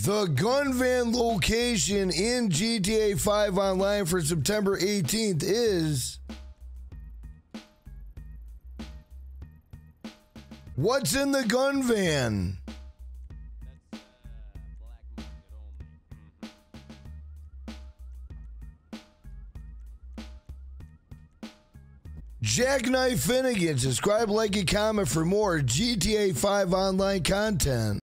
The gun van location in GTA 5 Online for September 18th is... What's in the gun van? Jackknife Finnegan. Subscribe, like, and comment for more GTA 5 Online content.